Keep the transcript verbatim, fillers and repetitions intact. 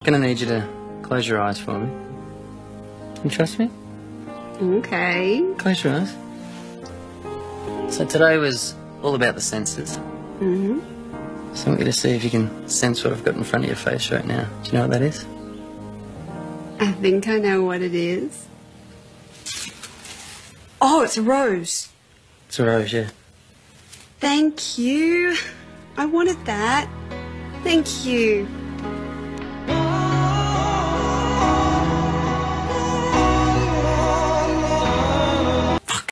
Gonna need you to close your eyes for me. You trust me? Okay. Close your eyes. So today was all about the senses. Mm-hmm. So I want you to see if you can sense what I've got in front of your face right now. Do you know what that is? I think I know what it is. Oh, it's a rose. It's a rose, yeah. Thank you. I wanted that. Thank you.